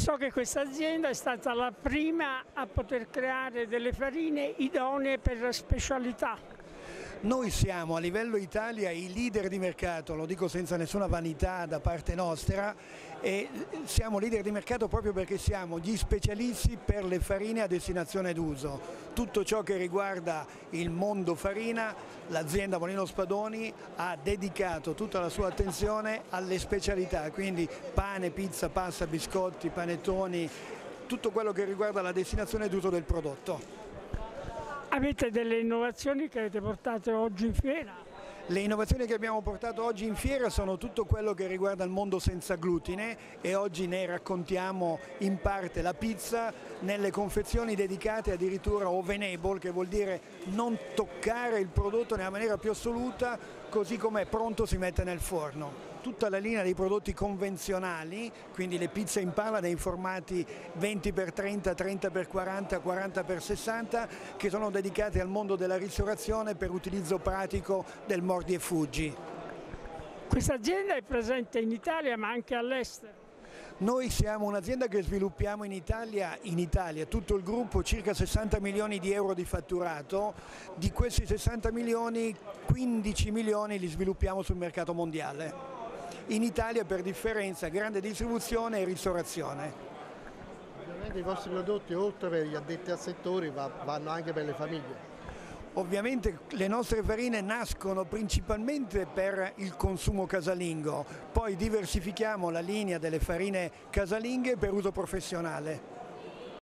So che questa azienda è stata la prima a poter creare delle farine idonee per la specialità. Noi siamo a livello Italia i leader di mercato, lo dico senza nessuna vanità da parte nostra, e siamo leader di mercato proprio perché siamo gli specialisti per le farine a destinazione d'uso. Tutto ciò che riguarda il mondo farina, l'azienda Molino Spadoni ha dedicato tutta la sua attenzione alle specialità, quindi pane, pizza, pasta, biscotti, panettoni, tutto quello che riguarda la destinazione d'uso del prodotto. Avete delle innovazioni che avete portato oggi in fiera? Le innovazioni che abbiamo portato oggi in fiera sono tutto quello che riguarda il mondo senza glutine e oggi ne raccontiamo in parte la pizza nelle confezioni dedicate addirittura ovenable, che vuol dire non toccare il prodotto nella maniera più assoluta, così come è pronto si mette nel forno. Tutta la linea dei prodotti convenzionali, quindi le pizze in palla nei formati 20x30, 30x40, 40x60, che sono dedicate al mondo della ristorazione per utilizzo pratico del mordi e fuggi. Questa azienda è presente in Italia ma anche all'estero. Noi siamo un'azienda che sviluppiamo in Italia, tutto il gruppo, circa 60 milioni di euro di fatturato. Di questi 60 milioni, 15 milioni li sviluppiamo sul mercato mondiale. In Italia per differenza grande distribuzione e ristorazione. Ovviamente i vostri prodotti oltre per gli addetti al settore vanno anche per le famiglie. Ovviamente le nostre farine nascono principalmente per il consumo casalingo, poi diversifichiamo la linea delle farine casalinghe per uso professionale.